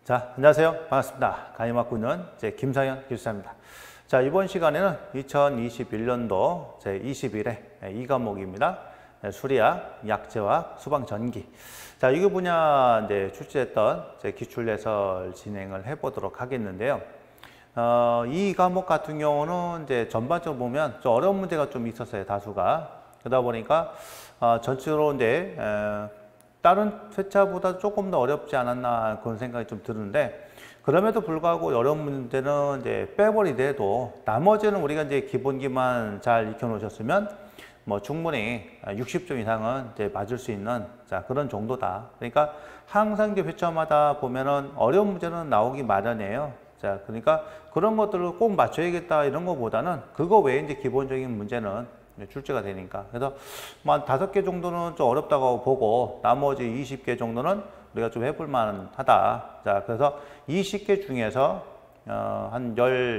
자, 안녕하세요. 반갑습니다. 강의 맡고 있는 김상현 교수입니다. 자, 이번 시간에는 2021년도 제21회 2과목입니다. 수리학, 약제학, 수방전기. 자, 이거 분야 출제했던 기출예설 진행을 해보도록 하겠는데요. 이 과목 같은 경우는 전반적으로 보면 좀 어려운 문제가 좀 있었어요, 다수가. 그러다 보니까 전체적으로 다른 회차보다 조금 더 어렵지 않았나 그런 생각이 좀 드는데, 그럼에도 불구하고 어려운 문제는 빼버리더라도 나머지는 우리가 기본기만 잘 익혀놓으셨으면 뭐 충분히 60점 이상은 맞을 수 있는 그런 정도다. 그러니까 항상 회차마다 보면은 어려운 문제는 나오기 마련이에요. 자, 그러니까 그런 것들을 꼭 맞춰야겠다 이런 것보다는 그거 외에 기본적인 문제는 출제가 되니까. 그래서 뭐 한 5개 정도는 좀 어렵다고 보고 나머지 20개 정도는 우리가 좀 해볼 만하다. 자, 그래서 20개 중에서 한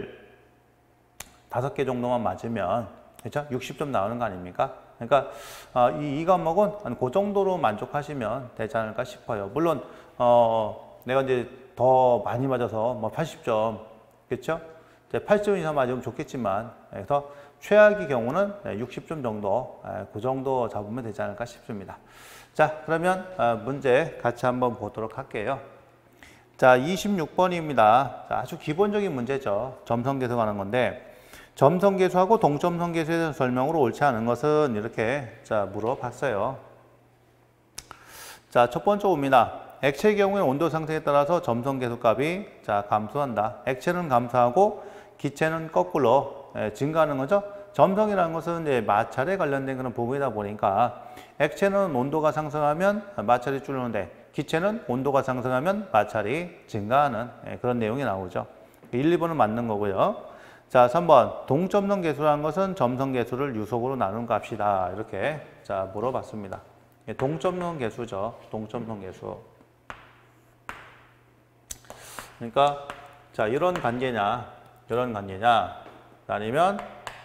15개 정도만 맞으면 그렇죠? 60점 나오는 거 아닙니까? 그러니까 이 과목은 한 그 정도로 만족하시면 되지 않을까 싶어요. 물론 내가 더 많이 맞아서 뭐 80점, 그렇죠? 80점 이상 맞으면 좋겠지만, 그래서 최악의 경우는 60점 정도, 그 정도 잡으면 되지 않을까 싶습니다. 자, 그러면 문제 같이 한번 보도록 할게요. 자, 26번입니다. 자, 아주 기본적인 문제죠. 점성계수 가는 건데, 점성계수하고 동점성계수에 대한 설명으로 옳지 않은 것은 이렇게 물어봤어요. 자, 첫 번째 옵니다. 액체의 경우에 온도 상승에 따라서 점성계수 값이 감소한다. 액체는 감소하고 기체는 거꾸로 증가하는 거죠. 점성이라는 것은 마찰에 관련된 그런 부분이다 보니까 액체는 온도가 상승하면 마찰이 줄는데 기체는 온도가 상승하면 마찰이 증가하는 그런 내용이 나오죠. 1, 2번은 맞는 거고요. 자, 3번 동점성계수라는 것은 점성계수를 유속으로 나눈 값이다. 이렇게 물어봤습니다. 동점성계수죠. 동점성계수. 그러니까 이런 관계냐, 이런 관계냐, 아니면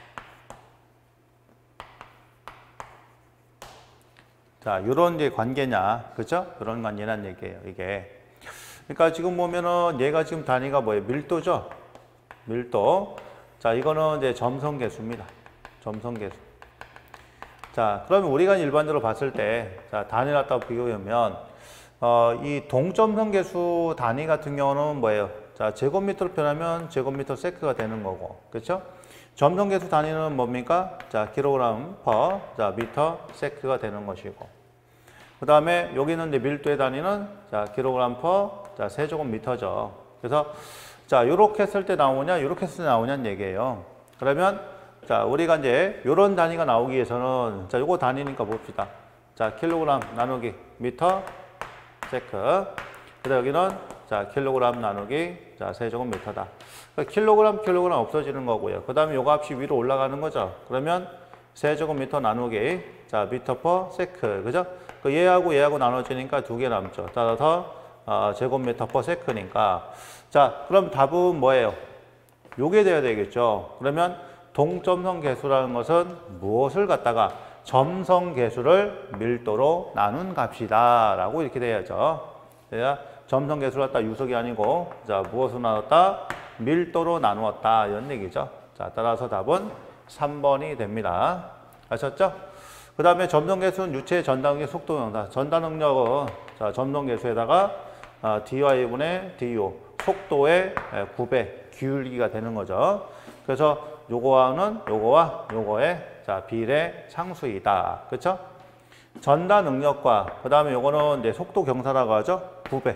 이런 관계냐, 그죠? 이런 관계란 얘기예요, 이게. 그러니까 지금 보면은 얘가 지금 단위가 뭐예요? 밀도죠? 밀도. 자, 이거는 점성계수입니다. 점성계수. 자, 그러면 우리가 일반적으로 봤을 때, 단위를 갖다가 비교하면, 이 동점성계수 단위 같은 경우는 뭐예요? 자, 제곱미터로 표현하면 제곱미터 세크가 되는 거고, 그렇죠? 점성계수 단위는 뭡니까? 자, 킬로그램 퍼, 미터 세크가 되는 것이고, 그 다음에 여기는 밀도의 단위는 킬로그램 퍼, 세제곱미터죠. 그래서 요렇게 했을 때 나오냐, 요렇게 했을 때 나오냐는 얘기예요. 그러면 우리가 요런 단위가 나오기 위해서는 요거 단위니까 봅시다. 킬로그램 나누기 미터 세크. 그다음 여기는 킬로그램 나누기 세제곱미터다. 그러니까 킬로그램 없어지는 거고요. 그 다음에 요 값이 위로 올라가는 거죠. 그러면 세제곱미터 나누기 미터 퍼 세크, 그죠? 얘하고 얘하고 나눠지니까 2개 남죠. 따라서 제곱미터 퍼 세크니까. 자, 그럼 답은 뭐예요? 요게 돼야 되겠죠. 그러면 동점성계수라는 것은 무엇을 갖다가 점성계수를 밀도로 나눈 값이다 라고 이렇게 돼야죠. 그래야 점성계수를 갖다 유속이 아니고 무엇으로 나눴다? 밀도로 나누었다 이런 얘기죠. 자, 따라서 답은 3번이 됩니다. 아셨죠? 그 다음에 점성계수는 유체의 전달능력 속도명사. 전달능력은 점성계수에다가 dy분의 du 속도의 9배 기울기가 되는 거죠. 그래서 요거와는 요거와 요거의 비례 상수이다. 그렇죠? 전달 능력과 그 다음에 요거는 속도 경사라고 하죠. 9배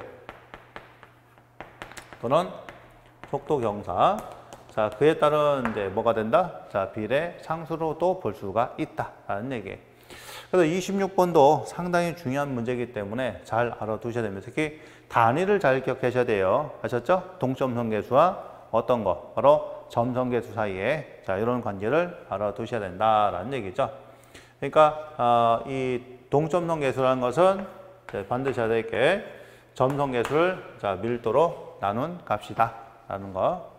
또는 속도 경사. 자, 그에 따른 뭐가 된다? 비례 상수로도 볼 수가 있다라는 얘기예요. 그래서 26번도 상당히 중요한 문제이기 때문에 잘 알아두셔야 됩니다. 특히 단위를 잘 기억하셔야 돼요. 아셨죠? 동점성계수와 어떤 거? 바로 점성계수 사이에 이런 관계를 알아두셔야 된다라는 얘기죠. 그러니까 이 동점성계수라는 것은 반드시 해야 될 게 점성계수를 밀도로 나눈 값이다 라는 거